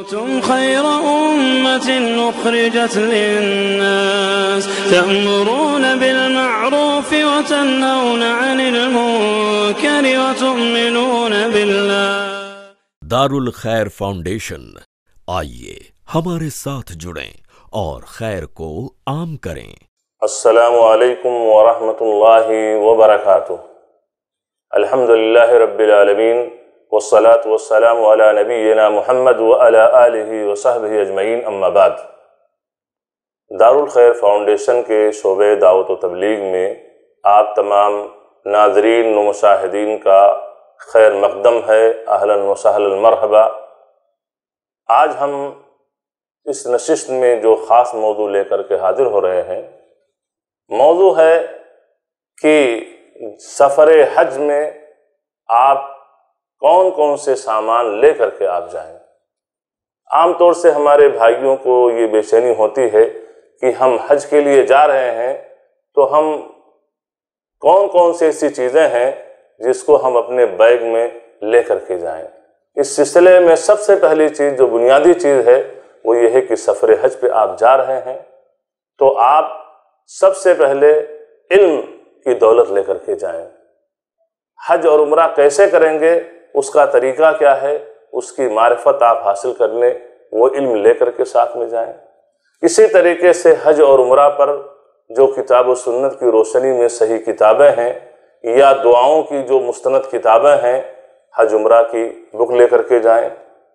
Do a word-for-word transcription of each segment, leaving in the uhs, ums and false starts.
كنتم خير أمة أخرجت للناس تأمرون بالمعروف وتنهون عن المنكر وتؤمنون بالله۔ دارالخیر فاؤنڈیشن، آئیے ہمارے ساتھ جڑیں اور خیر کو عام کریں۔ السلام علیکم ورحمۃ اللہ وبرکاتہ۔ الحمدللہ رب العالمین والصلاة والسلام علی نبینا محمد وعلی آلہ وصحبہ اجمعین، اما بعد۔ دارالخیر فاؤنڈیشن کے شعبہ دعوت و تبلیغ میں آپ تمام ناظرین و مشاہدین کا خیر مقدم ہے، اہلا و سہلا مرحبا۔ آج ہم اس نشست میں جو خاص موضوع لے کر کے حاضر ہو رہے ہیں، موضوع ہے کہ سفر حج میں آپ کون کون سے سامان لے کر کے آپ جائیں۔ عام طور سے ہمارے بھائیوں کو یہ بے چینی ہوتی ہے کہ ہم حج کے لیے جا رہے ہیں تو ہم کون کون سی ایسی چیزیں ہیں جس کو ہم اپنے بیگ میں لے کر کے جائیں۔ اس سلسلے میں سب سے پہلی چیز جو بنیادی چیز ہے وہ یہ ہے کہ سفر حج پہ آپ جا رہے ہیں تو آپ سب سے پہلے علم کی دولت لے کر کے جائیں۔ حج اور عمرہ کیسے کریں گے، اس کا طریقہ کیا ہے، اس کی معرفت آپ حاصل کر لیں، وہ علم لے کر کے ساتھ میں جائیں۔ اسی طریقے سے حج اور عمرہ پر جو کتاب و سنت کی روشنی میں صحیح کتابیں ہیں یا دعاؤں کی جو مستند کتابیں ہیں، حج عمرہ کی بک لے کر کے جائیں۔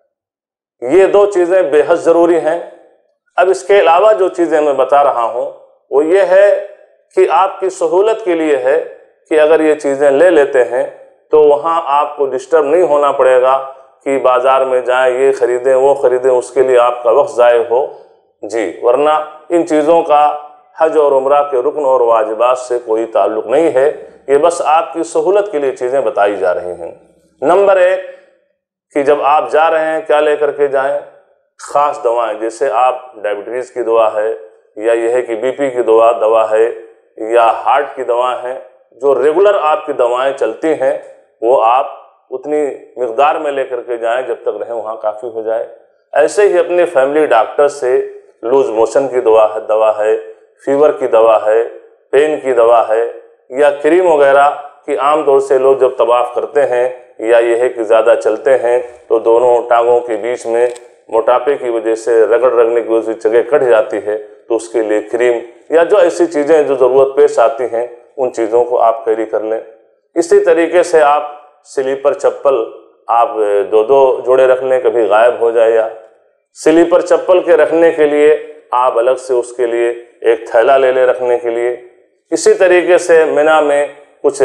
یہ دو چیزیں بے حد ضروری ہیں۔ اب اس کے علاوہ جو چیزیں میں بتا رہا ہوں وہ یہ ہے کہ آپ کی سہولت کے لیے ہے کہ اگر یہ چیزیں لے لیتے ہیں تو وہاں آپ کو ڈسٹرب نہیں ہونا پڑے گا کہ بازار میں جائیں، یہ خریدیں وہ خریدیں، اس کے لیے آپ کا وقت ضائع ہو جی، ورنہ ان چیزوں کا حج اور عمرہ کے رکن اور واجبات سے کوئی تعلق نہیں ہے، یہ بس آپ کی سہولت کے لیے چیزیں بتائی جا رہی ہیں۔ نمبر ایک کہ جب آپ جا رہے ہیں کیا لے کر کے جائیں؟ خاص دوائیں، جیسے آپ ڈائبٹیز کی دوا ہے یا یہ ہے کہ بی پی کی دوا دوا ہے یا ہارٹ کی دوا ہے، جو ریگولر آپ کی دوائیں چلتی ہیں وہ آپ اتنی مقدار میں لے کر کے جائیں جب تک رہیں وہاں کافی ہو جائے۔ ایسے ہی اپنے فیملی ڈاکٹر سے لوز موشن کی دوا ہے دوا ہے فیور کی دوا ہے، پین کی دوا ہے یا کریم وغیرہ کی عام طور سے لوگ جب طواف کرتے ہیں یا یہ ہے کہ زیادہ چلتے ہیں تو دونوں ٹانگوں کے بیچ میں موٹاپے کی وجہ سے رگڑ رگڑنے کی وجہ سے جگہ کٹ جاتی ہے، تو اس کے لیے کریم یا جو ایسی چیزیں جو ضرورت پیش آتی ہیں ان چیزوں کو آپ کیری کر لیں۔ اسی طریقے سے آپ سلیپر چپل آپ دو دو جوڑے رکھ لیں، کبھی غائب ہو جائے، یا سلیپر چپل کے رکھنے کے لیے آپ الگ سے اس کے لیے ایک تھیلا لے لیں رکھنے کے لیے۔ اسی طریقے سے مینا میں کچھ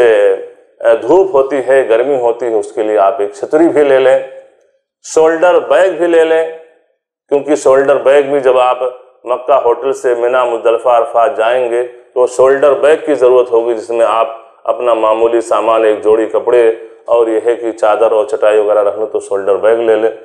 دھوپ ہوتی ہے، گرمی ہوتی ہے، اس کے لیے آپ ایک چھتری بھی لے لیں، شولڈر بیگ بھی لے لیں، کیونکہ شولڈر بیگ بھی جب آپ مکہ ہوٹل سے مینا مزدلفہ عرفات جائیں گے تو شولڈر بیگ کی ضرورت ہوگی، جس میں آپ اپنا معمولی سامان ایک جوڑی کپڑے اور یہ ہے کہ چادر اور چٹائی وغیرہ رکھ لیں تو شولڈر بیگ لے لیں۔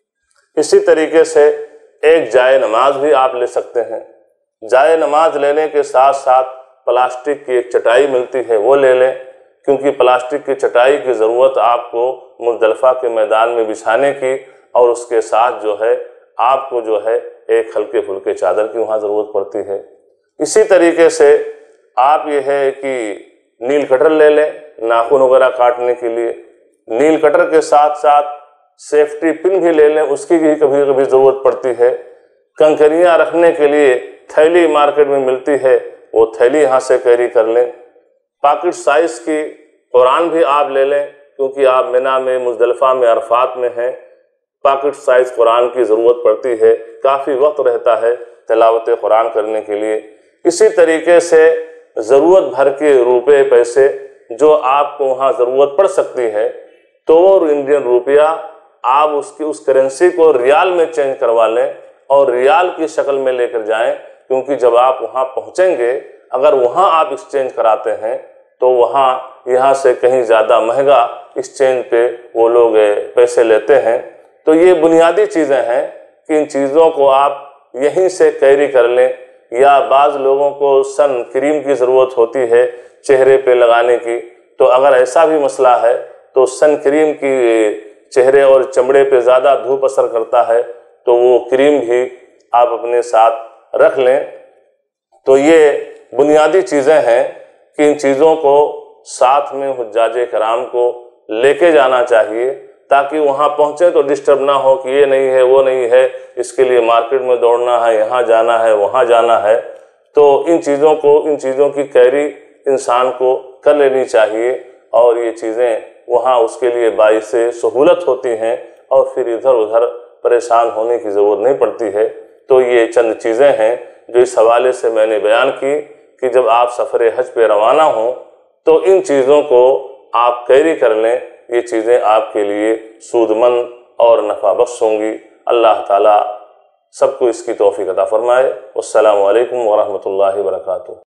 اسی طریقے سے ایک جائے نماز بھی آپ لے سکتے ہیں۔ جائے نماز لینے کے ساتھ ساتھ پلاسٹک کی ایک چٹائی ملتی ہے وہ لے لیں، کیونکہ پلاسٹک کی چٹائی کی ضرورت آپ کو مزدلفہ کے میدان میں بچھانے کی، اور اس کے ساتھ جو ہے آپ کو جو ہے ایک ہلکے پھلکے چادر کی وہاں ضرورت پڑتی ہے۔ اسی طریقے سے آپ یہ ہے کہ نیل کٹر لے لیں ناخن وغیرہ کاٹنے کے لیے، نیل کٹر کے ساتھ ساتھ سیفٹی پن بھی لے لیں، اس کی بھی کبھی کبھی ضرورت پڑتی ہے۔ کنکریاں رکھنے کے لیے تھیلی مارکیٹ میں ملتی ہے، وہ تھیلی یہاں سے کیری کر لیں۔ پاکٹ سائز کی قرآن بھی آپ لے لیں، کیونکہ آپ مینا میں مزدلفہ میں عرفات میں ہیں، پاکٹ سائز قرآن کی ضرورت پڑتی ہے، کافی وقت رہتا ہے تلاوت قرآن کرنے کے لیے۔ اسی طریقے سے ضرورت بھر کے روپے پیسے جو آپ کو وہاں ضرورت پڑ سکتی ہے تو وہ انڈین روپیہ آپ اس کی اس کرنسی کو ریال میں چینج کروا لیں اور ریال کی شکل میں لے کر جائیں، کیونکہ جب آپ وہاں پہنچیں گے اگر وہاں آپ ایکسچینج کراتے ہیں تو وہاں یہاں سے کہیں زیادہ مہنگا ایکسچینج پہ وہ لوگ پیسے لیتے ہیں۔ تو یہ بنیادی چیزیں ہیں کہ ان چیزوں کو آپ یہیں سے کیری کر لیں، یا بعض لوگوں کو سن کریم کی ضرورت ہوتی ہے چہرے پہ لگانے کی، تو اگر ایسا بھی مسئلہ ہے تو سن کریم کی چہرے اور چمڑے پہ زیادہ دھوپ اثر کرتا ہے تو وہ کریم بھی آپ اپنے ساتھ رکھ لیں۔ تو یہ بنیادی چیزیں ہیں کہ ان چیزوں کو ساتھ میں حجاج کرام کو لے کے جانا چاہیے تاکہ وہاں پہنچے تو ڈسٹرب نہ ہو کہ یہ نہیں ہے وہ نہیں ہے، اس کے لیے مارکیٹ میں دوڑنا ہے، یہاں جانا ہے وہاں جانا ہے۔ تو ان چیزوں کو ان چیزوں کی کیری انسان کو کر لینی چاہیے، اور یہ چیزیں وہاں اس کے لیے باعث سہولت ہوتی ہیں اور پھر ادھر ادھر پریشان ہونے کی ضرورت نہیں پڑتی ہے۔ تو یہ چند چیزیں ہیں جو اس حوالے سے میں نے بیان کی کہ جب آپ سفر حج پہ روانہ ہوں تو ان چیزوں کو آپ کیری کر لیں، یہ چیزیں آپ کے لیے سود مند اور نفع بخش ہوں گی۔ اللہ تعالیٰ سب کو اس کی توفیق عطا فرمائے۔ والسلام علیکم ورحمۃ اللہ وبرکاتہ۔